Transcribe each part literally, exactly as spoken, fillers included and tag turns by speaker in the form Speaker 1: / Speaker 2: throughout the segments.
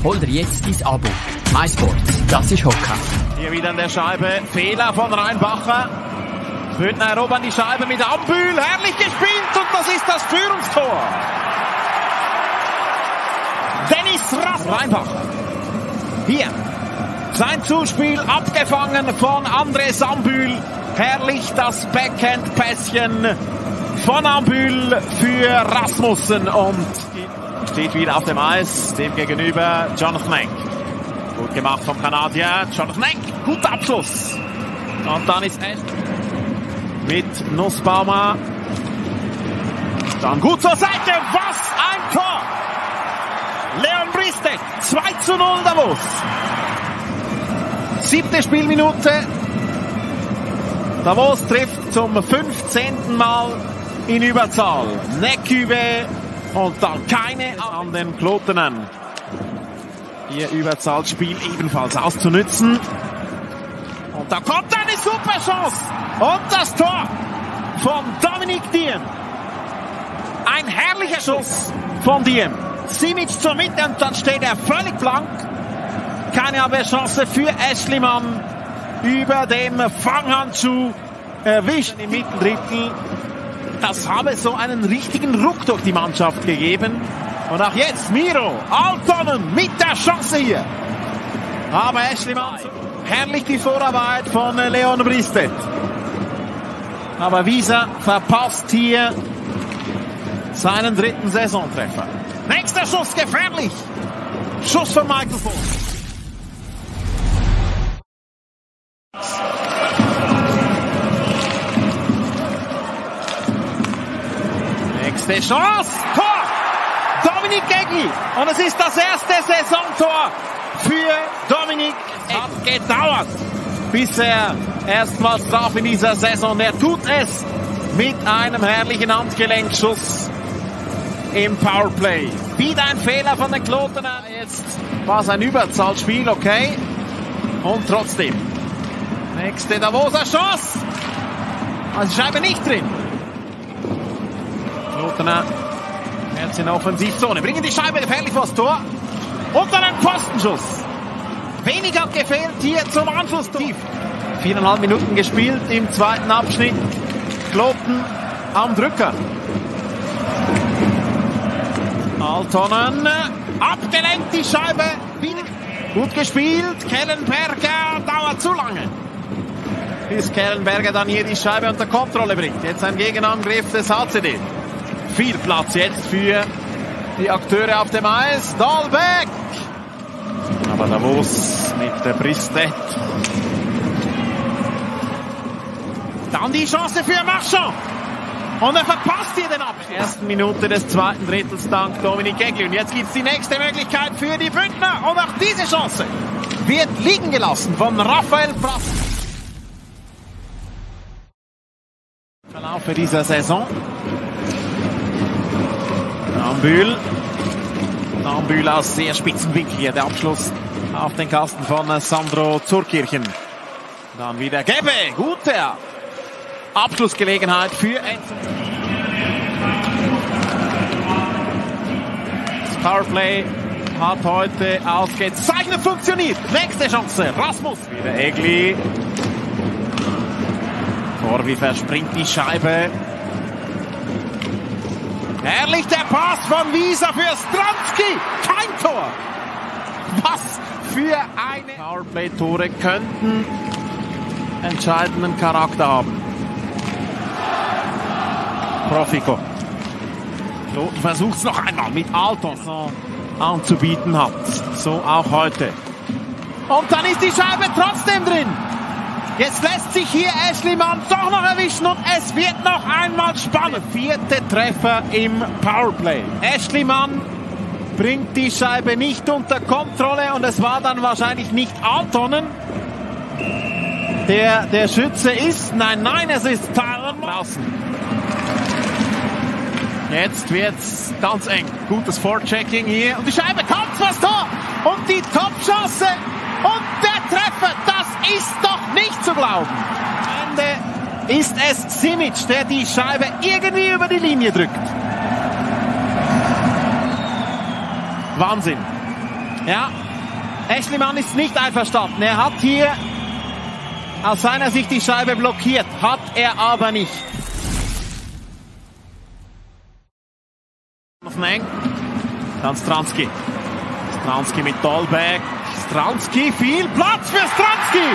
Speaker 1: Hol dir jetzt dein Abo. MySports, das ist Hockey.
Speaker 2: Hier wieder an der Scheibe. Fehler von Rheinbacher. Bündner erobern die Scheibe mit Ambühl. Herrlich gespielt und das ist das Führungstor. Dennis Raff. Rheinbacher. Hier. Sein Zuspiel abgefangen von Andres Ambühl. Herrlich das Backhand-Pässchen von Ambühl für Rasmussen und steht wieder auf dem Eis, dem gegenüber Jonathan Enck. Gut gemacht vom Kanadier, Jonathan Enck, guter Abschluss. Und dann ist es mit Nussbaumer. Dann gut zur Seite, was ein Tor! Leon Bristet, zwei zu null Davos. Siebte Spielminute. Davos trifft zum fünfzehnten Mal in Überzahl. Neckyve und dann keine an den Klotenen. Ihr Überzahlspiel ebenfalls auszunützen. Und da kommt eine super Chance. Und das Tor von Dominic Diem. Ein herrlicher Schuss von Diem. Simic zur Mitte und dann steht er völlig blank. Keine Abwehrchance für Aeschlimann. Über dem Fanghandschuh erwischt im Mittendrittel. Das habe so einen richtigen Ruck durch die Mannschaft gegeben. Und auch jetzt Miro Aaltonen mit der Chance hier. Aber Aeschlimann, herrlich die Vorarbeit von Leon Bristet. Aber Wieser verpasst hier seinen dritten Saisontreffer. Nächster Schuss, gefährlich. Schuss von Michael Vogt. Nächste Chance, Tor! Dominic Egli. Und es ist das erste Saisontor für Dominic. Es hat gedauert, bis er erstmals traf in dieser Saison. Er tut es mit einem herrlichen Handgelenkschuss im Powerplay. Wieder ein Fehler von den Kloten. Jetzt war es ein Überzahlspiel, okay. Und trotzdem. Nächste Davoser Chance. Also Scheibe nicht drin. Klotener jetzt in der Offensivzone. Bringen die Scheibe gefährlich vors Tor. Und dann ein Pfostenschuss. Wenig hat gefehlt hier zum Anschluss. Viereinhalb Minuten gespielt im zweiten Abschnitt. Kloten am Drücker. Aaltonen. Abgelenkt die Scheibe. Wieder gut gespielt. Kellenberger dauert zu lange. Bis Kellenberger dann hier die Scheibe unter Kontrolle bringt. Jetzt ein Gegenangriff des H C D. Viel Platz jetzt für die Akteure auf dem Eis. Dahlbeck. Aber Davos mit der Bristet. Dann die Chance für Marchand. Und er verpasst hier den Abschluss. Ersten Minute des zweiten Drittels dank Dominic Egli. Und jetzt gibt es die nächste Möglichkeit für die Bündner. Und auch diese Chance wird liegen gelassen von Raphael Prass. Verlauf dieser Saison. Ambühl. Ambühl aus sehr spitzen Winkel hier. Der Abschluss auf den Kasten von Sandro Zurkirchen. Dann wieder Gebbe. Gute Abschlussgelegenheit für Enzo. Das Powerplay hat heute ausgezeichnet funktioniert. Nächste Chance. Rasmus. Wieder Egli. Corvi verspringt die Scheibe. Herrlich der Pass von Wieser für Stranski. Kein Tor. Was für eine Powerplay-Tore könnten entscheidenden Charakter haben. Profiko. Kloten versucht es noch einmal mit Aaltonen so anzubieten hat. So auch heute. Und dann ist die Scheibe trotzdem drin. Jetzt lässt sich hier Aeschlimann doch noch erwischen und es wird noch einmal spannend. Vierte Treffer im Powerplay. Aeschlimann bringt die Scheibe nicht unter Kontrolle und es war dann wahrscheinlich nicht Aaltonen, der der Schütze ist. Nein, nein, es ist Tyler draußen. Jetzt wird's ganz eng. Gutes Vorchecking hier und die Scheibe kommt vors Tor und die Top-Chance und der Treffer, das ist doch nicht zu glauben. Am Ende ist es Simic, der die Scheibe irgendwie über die Linie drückt. Wahnsinn. Ja, Aeschlimann ist nicht einverstanden. Er hat hier aus seiner Sicht die Scheibe blockiert, hat er aber nicht. Dann Stranski. Stranski mit Dolbeck. Stranski, viel Platz für Stranski.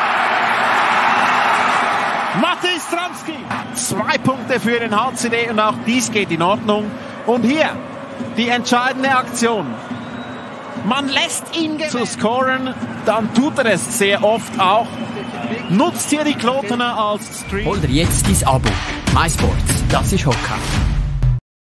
Speaker 2: Matej Stranski. Zwei Punkte für den H C D und auch dies geht in Ordnung. Und hier die entscheidende Aktion. Man lässt ihn zu scoren, dann tut er es sehr oft auch. Nutzt hier die Klotener als Stream.
Speaker 1: Hol dir jetzt dein Abo. MySports, das ist Hockey.